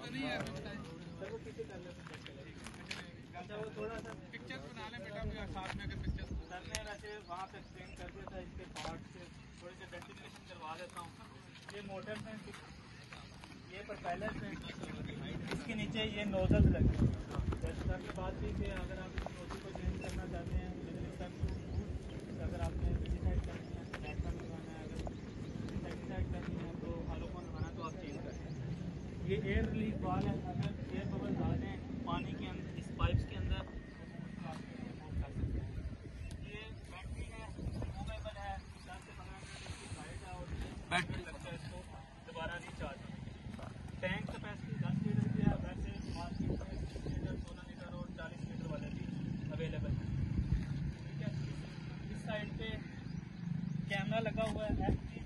नहीं है बताएं। सर वो किसी कर ले। अच्छा वो थोड़ा सा पिक्चर्स बना लें बेटा, साथ में अगर पिक्चर्स सर ने वैसे वहाँ पे एक्सप्लेन कर दिया था। इसके पार्ट से थोड़ी सी डेंटिफिकेशन करवा देता हूँ। ये मोटर में, ये प्रोपेलर में, इसके नीचे ये नोजल लगे। जैसे सर ने बात की कि अगर आप इस नोजल को चेंज करना चाहते हैं, अगर आपने विजिटाइड करनी है तो नेक्सा लगवाना है, अगर इंसेक्टिसाइड करनी है तो हालोकोन लगाना है, तो आप चेंज कर सकते हैं। ये एयर रिलीफ वाल है। अगर एयर बबल डाल दें पानी के अंदर, इस पाइप्स के अंदर, तो आप रिमूव कर सकते हैं। ये बैटरी है, रिमूवेबल है, 10 से 15 मिनट इसकी हाइट है और बैटरी लगता है इसको दोबारा रिचार्ज होने के। टैंक कैपेसिटी 10 लीटर की है। वैसे मार्केट में 20 लीटर, 16 लीटर और 40 लीटर वाले भी अवेलेबल हैं। ठीक है। इस साइड पे कैमरा लगा हुआ है,